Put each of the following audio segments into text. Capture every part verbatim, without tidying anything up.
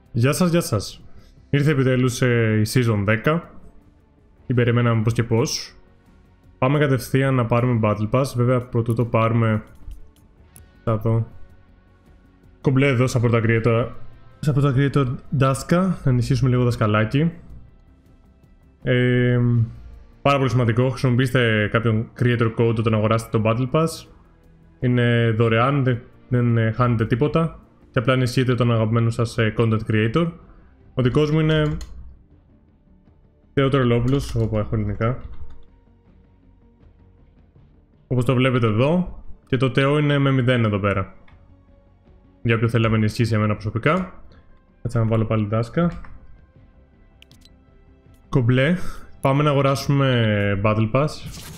Γεια σας, γεια σας. Ήρθε επιτέλους ε, η Season δέκα. Την περιμέναμε πώς και πώς. Πάμε κατευθείαν να πάρουμε Battle Pass. Βέβαια, πρωτού το πάρουμε, θα δω κομπλέ εδώ σαν πρώτα creator, σαν πρώτα creator Daska, να ενισχύσουμε λίγο δασκαλάκι. Ε, πάρα πολύ σημαντικό, χρησιμοποιήστε κάποιον creator code όταν αγοράσετε το Battle Pass. Είναι δωρεάν, δεν, δεν χάνετε τίποτα και απλά ενισχύετε τον αγαπημένο σας content creator. Ο δικός μου είναι Θεό Τρελόπουλος, εγώ που έχω ελληνικά, όπως το βλέπετε εδώ, και το Θεό είναι με μηδέν εδώ πέρα. Για όποιο θέλει να με ενισχύσει εμένα προσωπικά. Έτσι να βάλω πάλι Daska. Κομπλέ. Πάμε να αγοράσουμε Battle Pass.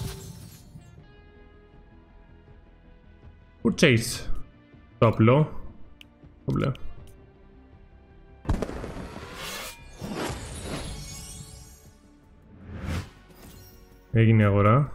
Purchase. Το απλό. Κομπλέ. Έγινε η αγορά.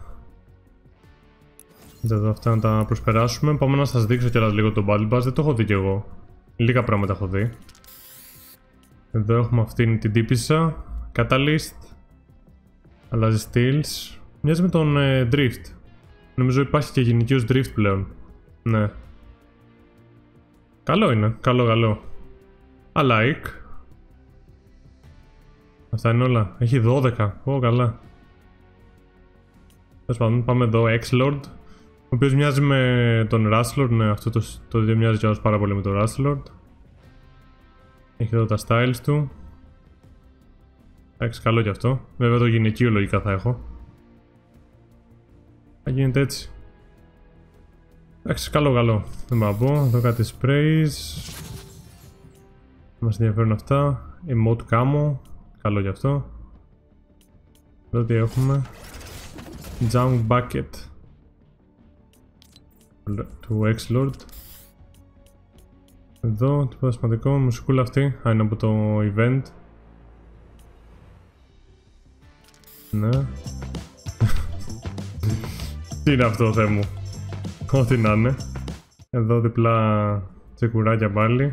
Εδώ αυτά να τα προσπεράσουμε. Πάμε να σας δείξω κιόλας λίγο το Battle Pass. Δεν το έχω δει κι εγώ. Λίγα πράγματα έχω δει. Εδώ έχουμε αυτήν την τύπισσα. Catalyst. Αλλάζει steals. Μοιάζει με τον ε, Drift. Νομίζω υπάρχει και γυναικείος Drift πλέον. Ναι. Καλό είναι. Καλό, καλό. I like. Αυτά είναι όλα. Έχει δώδεκα. Ω, καλά. Πάμε εδώ, X-Lord, ο οποίος μοιάζει με τον Rustlord. Ναι, αυτό το, το δύο μοιάζει κιόλας πάρα πολύ με τον Rustlord. Έχει εδώ τα styles του. Εντάξει, καλό κι αυτό. Βέβαια το γυναικείο λογικά θα έχω. Θα γίνεται έτσι. Εντάξει, καλό, καλό. Δεν πάω να πω. Εδώ κάτι sprays. Μας ενδιαφέρουν αυτά. Emote camo. Καλό κι αυτό. Εδώ τι έχουμε. Junk Bucket του X-Lord. Εδώ, τίποτα σημαντικό, μουσικούλα αυτή. Α, είναι από το event. Ναι. Τι είναι αυτό, Θεέ μου. Ό,τι να είναι. Εδώ διπλά τσεκουράκια πάλι.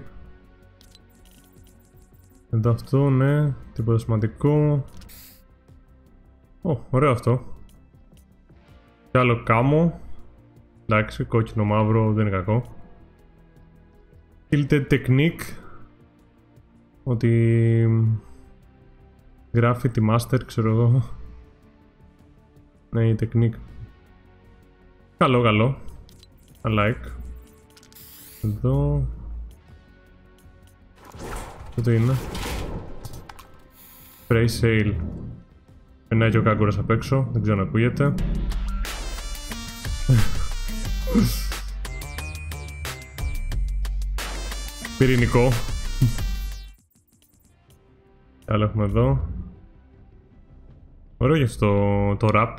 Εδώ αυτό, ναι. Τίποτα σημαντικό. Ω, ωραίο αυτό. Και άλλο κάμο. Εντάξει, κόκκινο μαύρο δεν είναι κακό. Tilted Technique. Ότι γράφει τη Master, ξέρω εγώ. Ναι, η Technique. Καλό, καλό. I like. Εδώ. Αυτό είναι. Spray Sale. Περνάει και ο κάγκουρας απ' έξω, δεν ξέρω να ακούγεται. Πυρηνικό. Άλλο έχουμε εδώ. Ωραίο και αυτό το rap.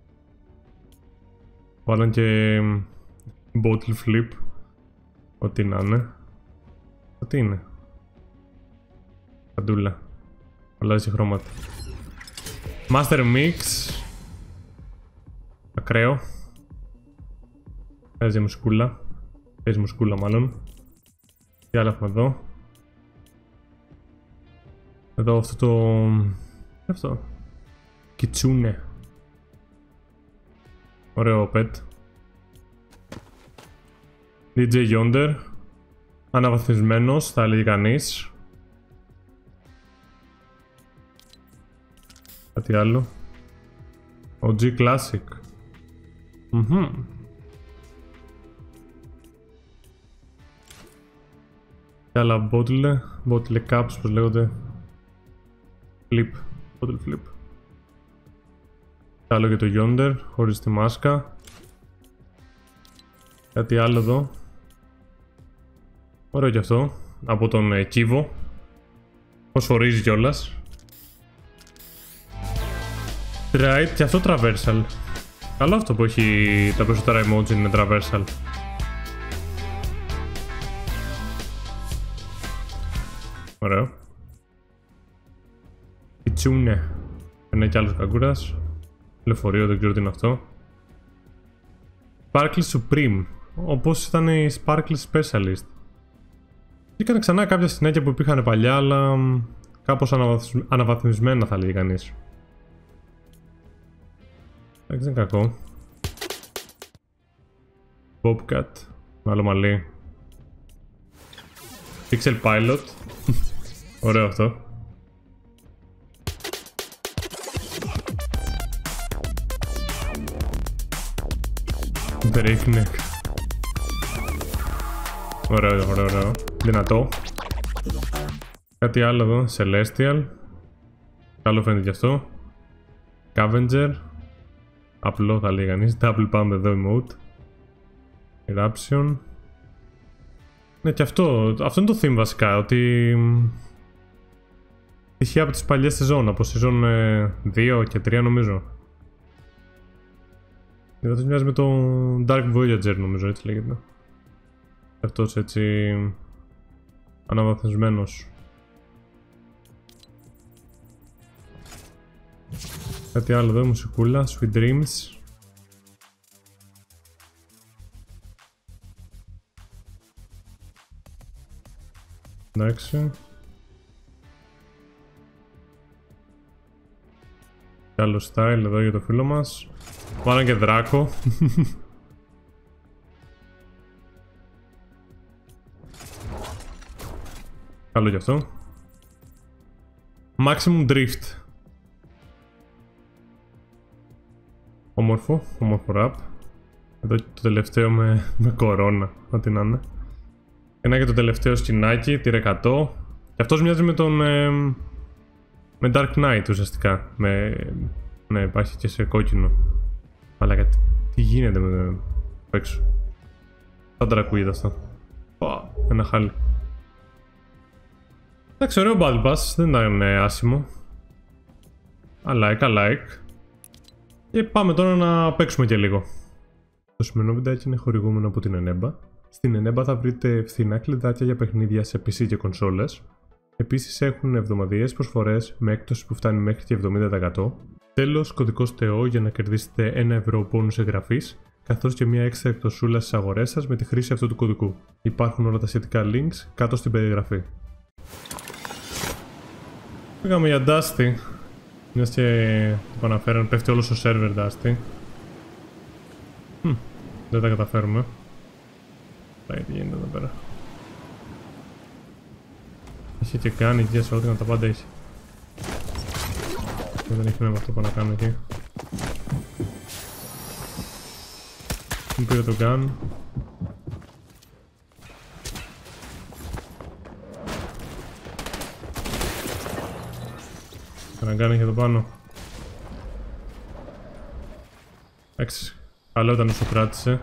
Βάλαν και bottle flip. Ό,τι να είναι. Ό,τι είναι. Παντούλα. Αλλάζει χρώματα. Master Mix. Ακραίο. Παίζει μουσκούλα. Παίζει μουσκούλα μάλλον. Τι άλλο έχουμε εδώ. Εδώ αυτό το... Τι αυτό. Κιτσούνε. Ωραίο pet. ντι τζέι Yonder. Αναβαθμισμένος θα έλεγε κανείς. Κάτι άλλο. ο τζι Classic. Μμμ. Και άλλα bottle, bottle caps πως λέγονται. Flip, bottle flip. Και άλλο και το Yonder, χωρίς τη μάσκα. Κάτι άλλο εδώ. Ωραίο και αυτό, από τον ε, Kivo. Φωσφορίζει κιόλας. Right, και αυτό traversal. Καλό αυτό που έχει τα περισσότερα emoji είναι traversal. Ωραίο. Κιτσούνε. Είναι κι άλλος καγκούρας. Λεωφορείο, δεν ξέρω τι είναι αυτό. Sparkle Supreme. Όπως ήταν η Sparkle Specialist. Βγήκαν ξανά κάποια συνέχεια που υπήρχαν παλιά, αλλά κάπως αναβαθμι... αναβαθμισμένα θα λέγει κανείς. Εντάξει, δεν είναι κακό. Bobcat, με άλλο μαλλί. Pixel Pilot. Ωραίο αυτό. Breakneck. Ωραίο, ωραίο, ωραίο. Δυνατό. Κάτι άλλο εδώ. Celestial. Καλό φαίνεται κι αυτό. Scavenger. Απλό θα λέει κανείς. Double pump εδώ emote. Eruption. Ναι, και αυτό. Αυτό είναι το theme βασικά. Ότι ισχύει από τις παλιές σεζόν. Από σεζόν δύο και τρία νομίζω. Αυτό μοιάζει με το Dark Voyager νομίζω, έτσι λέγεται. Αυτός έτσι αναβαθμισμένος. Κάτι άλλο εδώ, μουσικούλα, Sweet Dreams. Εντάξει. Και άλλο style εδώ για το φίλο μας. Βάλαν και δράκο. Καλό γι' αυτό. Maximum Drift. Όμορφο, όμορφο rap. Εδώ το τελευταίο με, με κορώνα, ό,τι να είναι. Ένα και το τελευταίο σκηνάκι, τυρ εκατό. Και αυτός μοιάζει με τον... Ε, με Dark Knight ουσιαστικά. Με, ναι, υπάρχει και σε κόκκινο. Αλλά κάτι, τι γίνεται με το έξω. Σαν τρακούγεται αυτό. Oh, ένα χάλι. Εντάξει, ωραίο Battle Pass, δεν ήταν ε, άσημο. I like, I like. Και πάμε τώρα να παίξουμε και λίγο. Το σημερινό βιντεάκι είναι χορηγούμενο από την Eneba. Στην Eneba θα βρείτε φθηνά κλειδάκια για παιχνίδια σε πι σι και κονσόλες. Επίσης έχουν εβδομαδιαίες προσφορές με έκπτωση που φτάνει μέχρι και εβδομήντα τοις εκατό. Τέλος, κωδικός ΤΕΟ για να κερδίσετε ένα ευρώ πόνους εγγραφής, καθώς και μια έξτρα εκπτωσούλα στις αγορές σας με τη χρήση αυτού του κωδικού. Υπάρχουν όλα τα σχετικά links κάτω στην περιγραφή. Πήγαμε για Dusty. Μιας και το αναφέραν, πέφτει όλο στο server Dusty. Hm, δεν τα καταφέρουμε. Πάει τι γίνεται εδώ πέρα. Έχει και κάνει και σε ό,τι τα πάντα έχει. Και δεν έχει νόημα αυτό που να κάνω εκεί. Μου πήρε το gun. Ένα gun έχει εδώ πάνω. Εντάξει, καλό ήταν όσο κράτησε.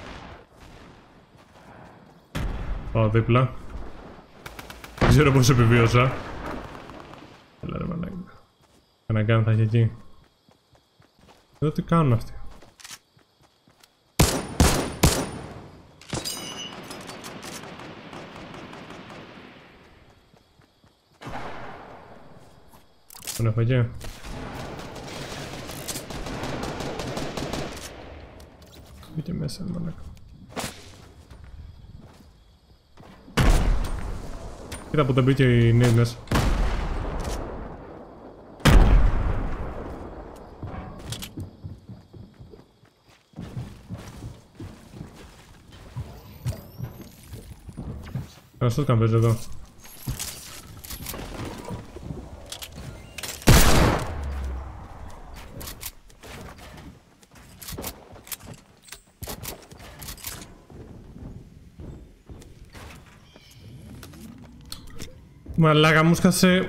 Πάω δίπλα. Δεν ξέρω πώς επιβίωσα. Έλα ρε μαλάκα. Ένα gun θα έχει εκεί. Εδώ τι κάνουν αυτοί. Τον έχω εκεί. Μπήκε μέσα μαλάκα. Κοίτα που δεν μπήκε η νέη μέσα. Ένας το καμπέζι εδώ. Μαλάκα μου σκάσε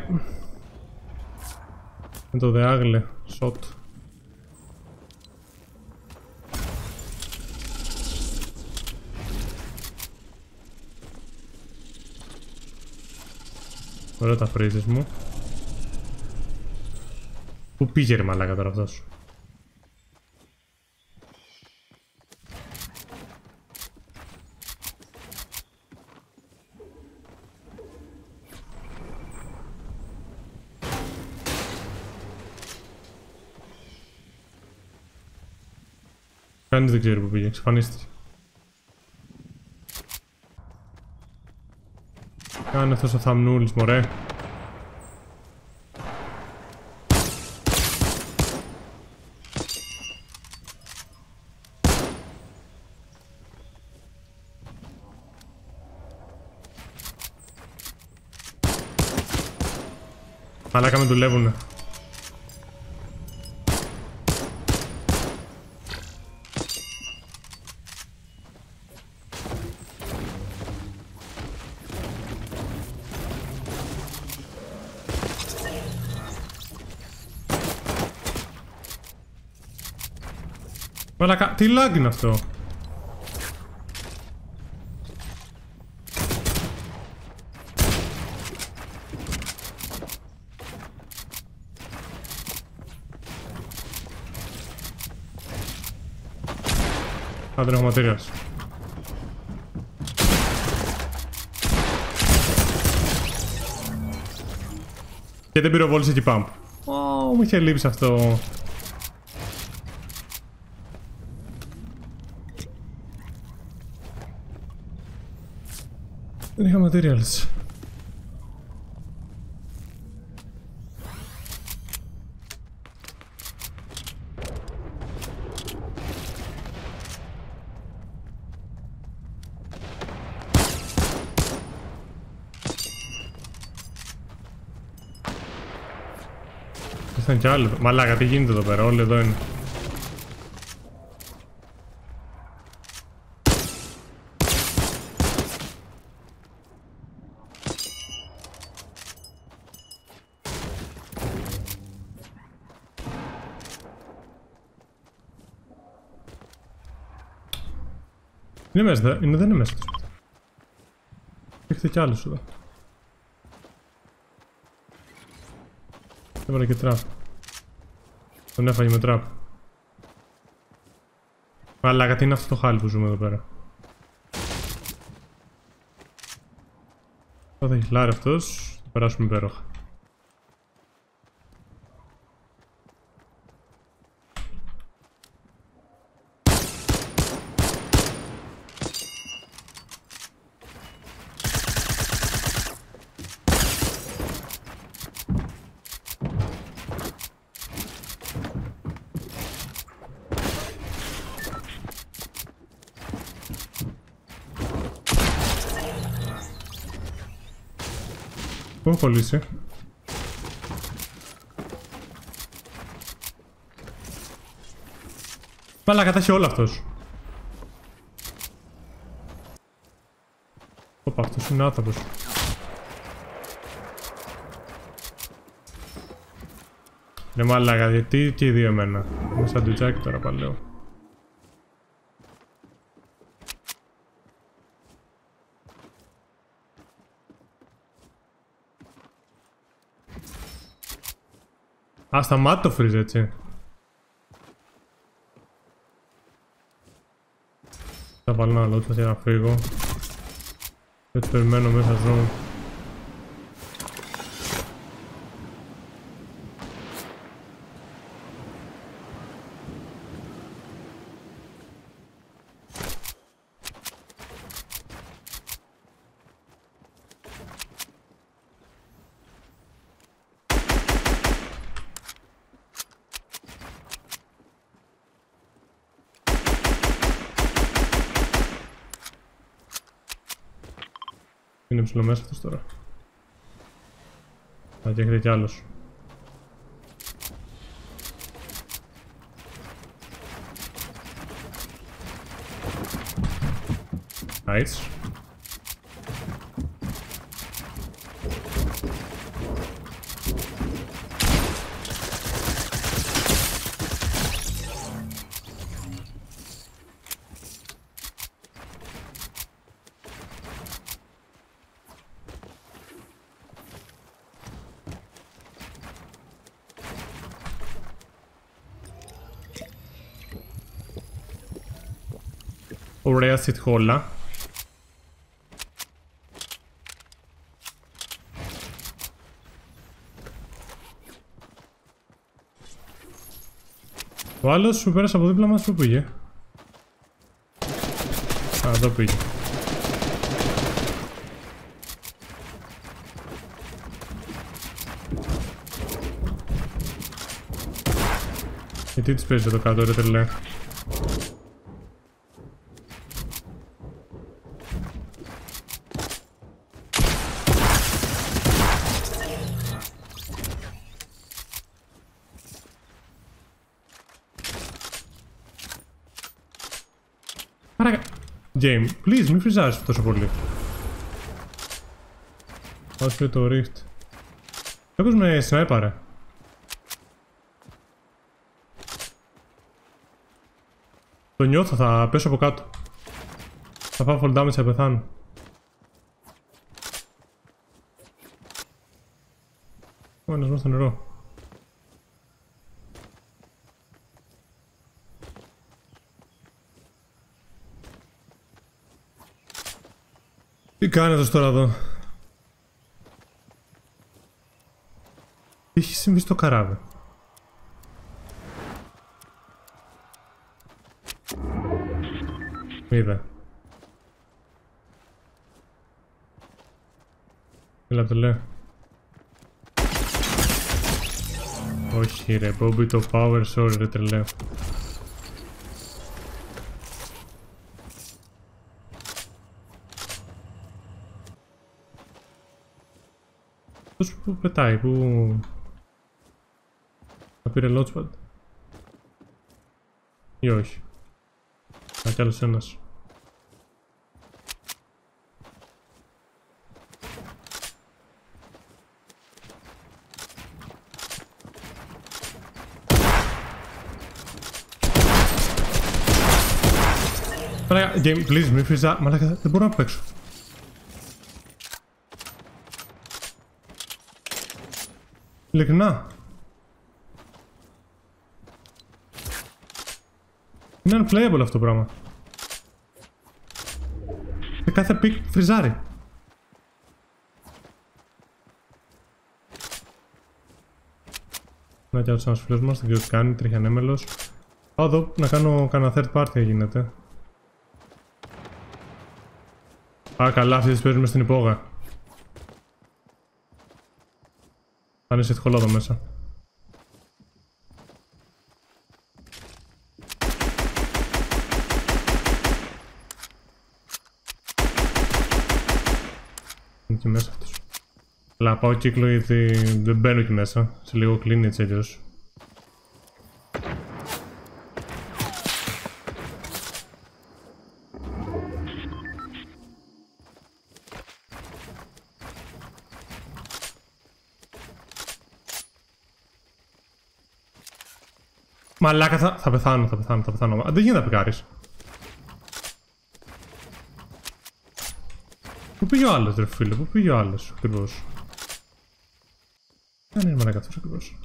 με το δεάγλε, shot. Ωραία τα freezes μου. Πού πήγε ρε μαλάκα τώρα αυτός. Κανείς δεν ξέρει που πήγε, εξαφανίστηκε. Κάνε αυτός ο θαμνούλης, μωρέ. Μαλάκα με δουλεύουνε. Μαλάκα, τι lag είναι αυτό? Α, δεν έχω ματήριας. Και δεν πυροβόλησε εκεί πάμπ. Ω, μου είχε λείψει αυτό. Δεν είχα materials. Ήρθαν κι άλλοι. Μαλάκα, τι γίνεται εδώ πέρα? Όλοι εδώ είναι. Είναι μέσα, δε, είναι, δεν είναι μέσα. Έχετε κι άλλους εδώ. Έβαλε και τραπ. Τον έφαγε με τραπ. Αλλά τι είναι αυτό το χάλι που ζούμε εδώ πέρα? Θα έχει λάρει αυτός, θα περάσουμε υπέροχα. Πού έχω κολλήσει? Μαλάκα, τα έχει όλα αυτός. Όπα, αυτός είναι άταπος. Ναι μαλάκα, γιατί και οι δύο εμένα? Είμαι σαν ντουτζάκι τώρα πάλι λέω. Α, σταμάτη το freeze, έτσι. Θα βάλω ένα άλλο για να φύγω. Έτσι περιμένω μέσα ζω. Είναι ψηλό μέσα αυτός τώρα. Α, και έχετε κι άλλος. Nice. Ωραία σιτχόλα. Ο άλλος που πέρασε από δίπλα μας πού πήγε? Α, εδώ πήγε. Γιατί τις παίζεις εδώ κάτω ρε τρελέ? Παρακα... Game, please, μην φριζάρεις τόσο πολύ. Όσο το Rift. Έχω με sniper ρε. Το νιώθω, θα πέσω από κάτω. Θα πάω full damage, θα πεθάνω. Ο ένας μέσα στο νερό. Τι κάνει αυτός τώρα εδώ? Τι έχει συμβεί στο καράβι? Είδα. Έλα το λέω. Όχι ρε, Bobby το power, sorry ρε τρελαίο. Αυτός που πετάει, που... θα πήρε launchpad. Ή όχι. Α, κι άλλος ένας. Μαλάκα, game, please, μη φύζα. Μαλάκα, δεν μπορώ να παίξω. Ειλικρινά. Είναι unplayable αυτό το πράγμα. Σε κάθε πικ φριζάρει. Να κι άλλος ένας φίλος μας, δεν ξέρω τι κάνει, τρέχει ανέμελος. Πάω εδώ να κάνω κανένα third party γίνεται. Α, καλά, αυτοί τις παίζουν μες στην υπόγα. Αν είσαι εύκολο εδώ μέσα. Είναι εκεί μέσα αυτός. Αλλά πάω κύκλο γιατί δεν μπαίνω εκεί μέσα. Σε λίγο κλείνει έτσι αλλιώς. Μαλάκα, θα, θα πεθάνω, θα πεθάνω, θα πεθάνω. Δεν γίνεται να πικάρεις. Πού πήγε ο άλλος ρε φίλε, πού πήγε ο άλλος ακριβώς? Δεν είναι μαλάκα αυτός ακριβώς.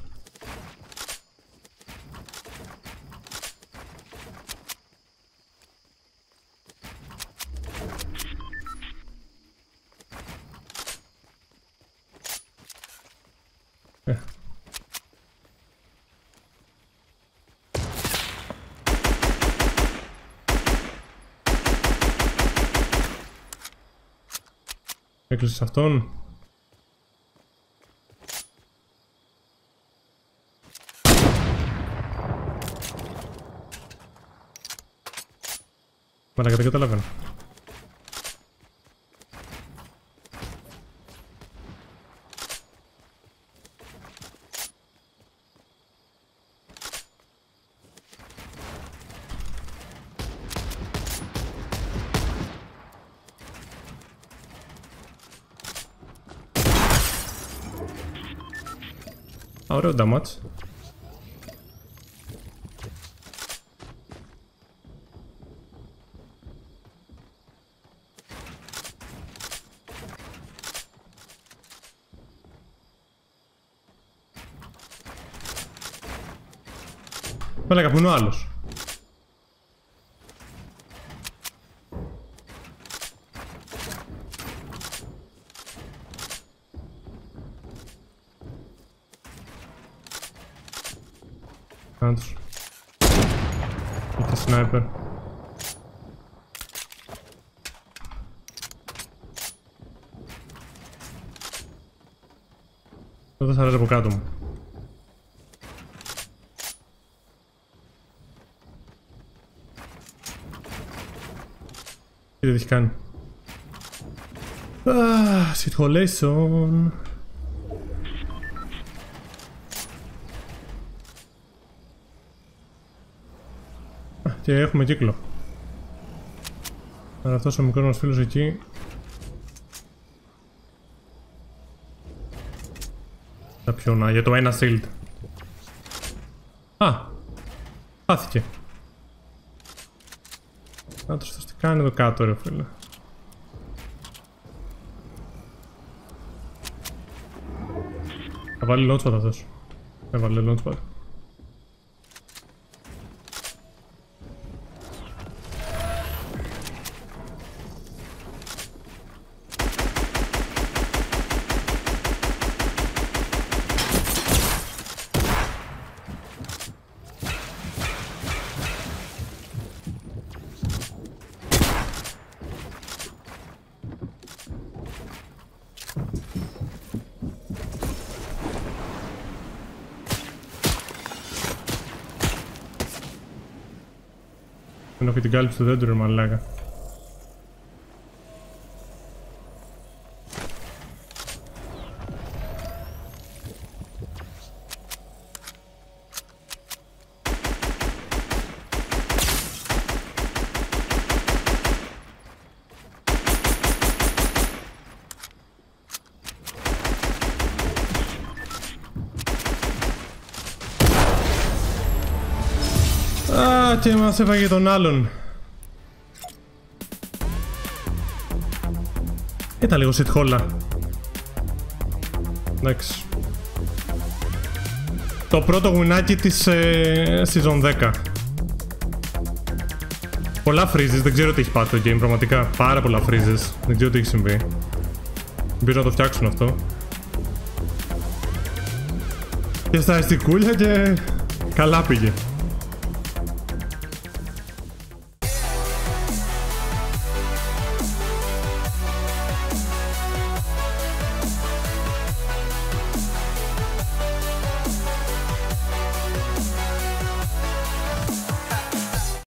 Ε. Έκλεισες αυτόν. Μαλάκα, δεν καταλαβαίνω. Α, ωραίο damage. Μαλάκα, που είναι ο άλλος? Άντως. Είχε sniper. Εδώ θα ράζει από κάτω μου. Τι δεν έχει κάνει. Ah, shitholation. Και έχουμε κύκλο. Άρα αυτός ο μικρός μας φίλος εκεί. Θα πιω για το ένα shield. Α! Χάθηκε. Να το τι κάνει εδώ κάτω ρε φίλε. Θα βάλει launchpad αυτός. Θα βάλει launchpad. Ενώ και την κάλυψη του δέντρου ρε μαλάκα. Α, και μας έφαγε τον άλλον. Ήταν λίγο shithole. Εντάξει. Το πρώτο γουινάκι της ε, season δέκα. Πολλά freezes, δεν ξέρω τι έχει πάθει το game πραγματικά. Πάρα πολλά freezes, δεν ξέρω τι έχει συμβεί. Ελπίζω να το φτιάξουν αυτό. Και στα αισθηκούλια και καλά πήγε.